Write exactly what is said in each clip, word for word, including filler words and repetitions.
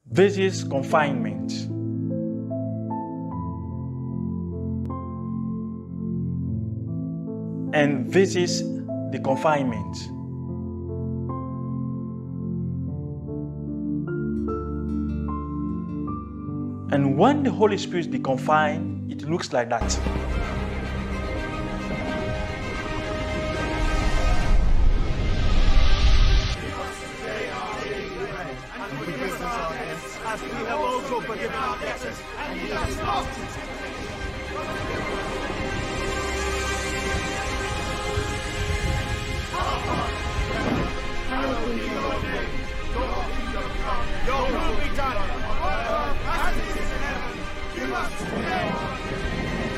versus confinement. And versus the confinement. And when the Holy Spirit is deconfined, it looks like that. As we have also forgiven our debtors, and lead us not hallowed be your name. Your kingdom come. Your will be done. On earth as it is in heaven. Give us today.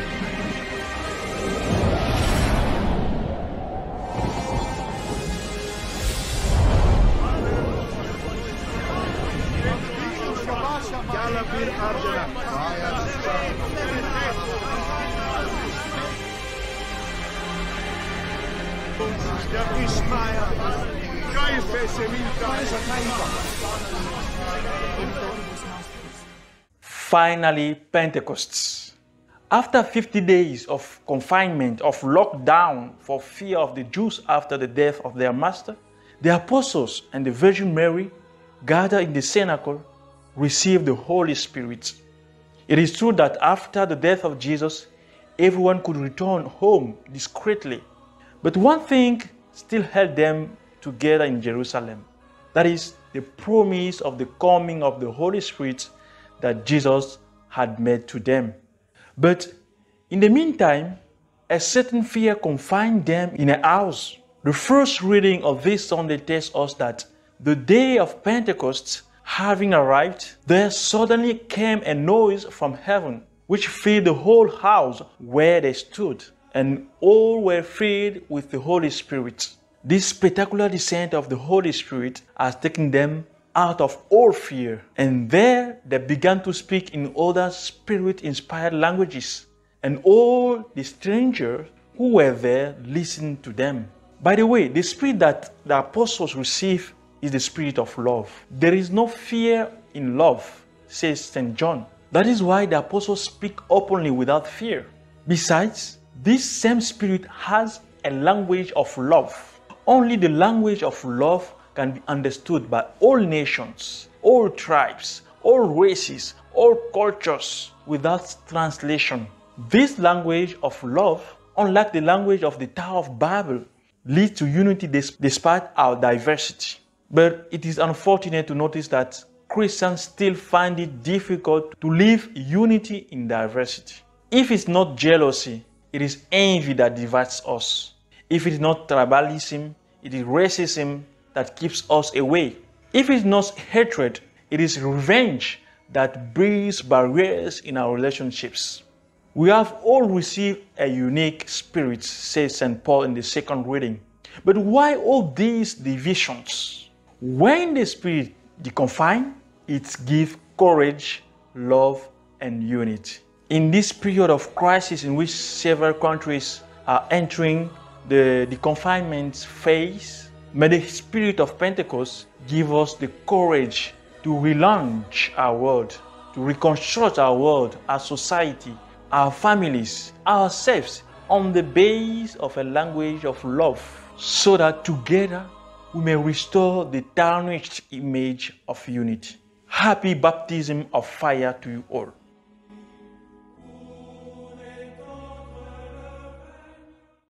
Finally, Pentecost. After fifty days of confinement, of lockdown for fear of the Jews after the death of their master, the apostles and the Virgin Mary gathered in the cenacle received the Holy Spirit. It is true that after the death of Jesus, everyone could return home discreetly. But one thing still held them together in Jerusalem. That is the promise of the coming of the Holy Spirit that Jesus had made to them. But in the meantime, a certain fear confined them in a house. The first reading of this Sunday tells us that the day of Pentecost having arrived, there suddenly came a noise from heaven, which filled the whole house where they stood, and all were filled with the Holy Spirit. This spectacular descent of the Holy Spirit has taken them out of all fear, and there they began to speak in other Spirit-inspired languages, and all the strangers who were there listened to them. By the way, the Spirit that the apostles received is the Spirit of love. There is no fear in love, says Saint John. That is why the apostles speak openly without fear. Besides, this same Spirit has a language of love. Only the language of love can be understood by all nations, all tribes, all races, all cultures without translation. This language of love, unlike the language of the Tower of Babel, leads to unity despite our diversity. But it is unfortunate to notice that Christians still find it difficult to live unity in diversity. If it's not jealousy, it is envy that divides us. If it is not tribalism, it is racism that keeps us away. If it is not hatred, it is revenge that breeds barriers in our relationships. We have all received a unique spirit, says Saint Paul in the second reading. But why all these divisions? When the Spirit deconfines, it gives courage, love, and unity. In this period of crisis in which several countries are entering the deconfinement phase, may the Spirit of Pentecost give us the courage to relaunch our world, to reconstruct our world, our society, our families, ourselves on the base of a language of love, so that together we may restore the tarnished image of unity. Happy baptism of fire to you all.